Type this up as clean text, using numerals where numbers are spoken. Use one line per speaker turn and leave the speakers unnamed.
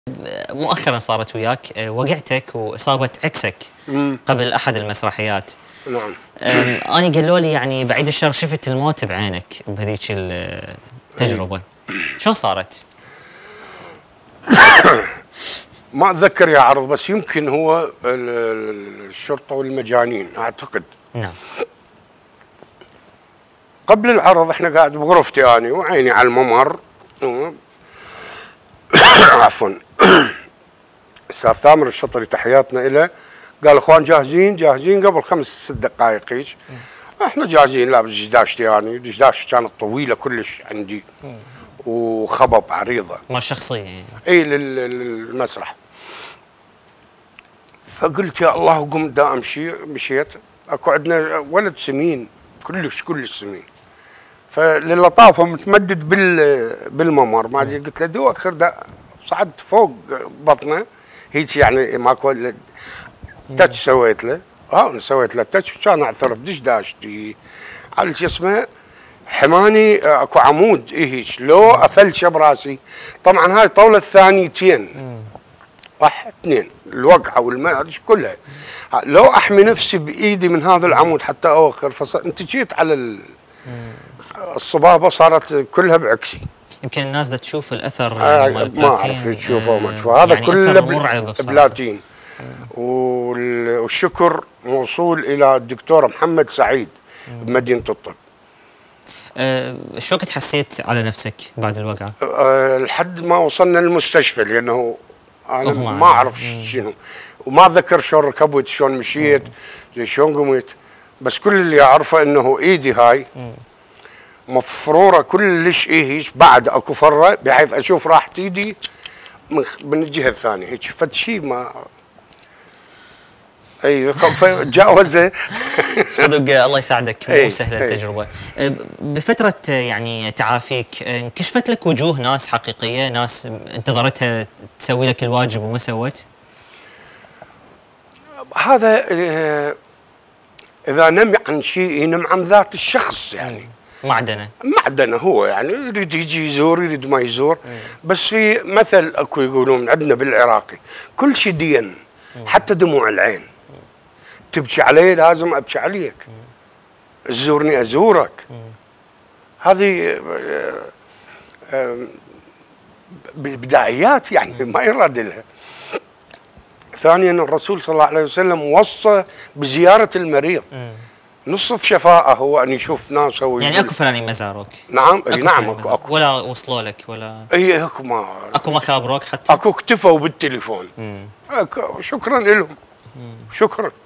مؤخرا صارت وياك وقعتك واصابه عكسك قبل احد المسرحيات.
نعم.
انا قالوا لي يعني بعيد الشر شفت الموت بعينك بهذيك التجربه. شلون صارت؟
ما اتذكر يا عرض، بس يمكن هو الشرطه والمجانين اعتقد.
نعم.
قبل العرض احنا قاعد بغرفتي اني وعيني على الممر. عفوا. استاذ ثامر الشطري تحياتنا له، قال اخوان جاهزين قبل 5-6 دقائق هيك. احنا جاهزين، لابس دشداشتي يعني، دشداشتي كانت طويله كلش عندي وخبب عريضه
مال شخصيه يعني.
اي للمسرح. فقلت يا الله وقمت دا امشي، مشيت. اكو عندنا ولد سمين كلش سمين، فللطافه متمدد بالممر ما ادري، قلت له دو اخر دا، صعدت فوق بطنه هيك يعني ماكو تاتش سويت له. سويت له تاتش وكان اعثر بدشداشتي على شو اسمه حماني. اكو عمود هيك لو افلشه براسي. طبعا هاي طوله ثانيتين 1-2 الوقعه والمهرج كلها. لو احمي نفسي بايدي من هذا العمود حتى اوخر، انت جيت على الصبابه صارت كلها بعكسي.
يمكن الناس دا تشوف الاثر
ما اعرف تشوفه وما تشوفه، هذا يعني كله بلاتين. والشكر موصول الى الدكتور محمد سعيد بمدينه الطب.
شو وقت حسيت على نفسك بعد الوقعه؟
لحد ما وصلنا للمستشفى، لانه انا ما اعرف شنو، وما اتذكر شلون ركبت، شلون مشيت، شلون قمت. بس كل اللي اعرفه انه ايدي هاي مفروره كلش هيك، بعد اكو فره بحيث اشوف راحه ايدي من الجهه الثانيه هيك، فد شيء ما اي جاوزه.
صدق الله يساعدك، مو سهله التجربه. بفتره يعني تعافيك انكشفت لك وجوه ناس حقيقيه، ناس انتظرتها تسوي لك الواجب وما سوت؟
هذا اذا نم عن شيء ينم عن ذات الشخص يعني. معدنه هو يعني يريد يجي يزور، يريد ما يزور. بس في مثل اكو يقولون عندنا بالعراقي، كل شيء دين، حتى دموع العين. تبكي علي لازم ابكي عليك، تزورني ازورك. هذه بدايات يعني ما يراد لها. ثانيا الرسول صلى الله عليه وسلم وصى بزياره المريض. نصف شفاءه هو ان يشوف ناس
يعني اكو فلانين ما زاروك؟
نعم نعم اكو.
ولا وصلوا لك ولا؟
اي اكو ما
خابروك حتى؟
اكو اكتفوا بالتليفون. شكرا لهم. شكرا.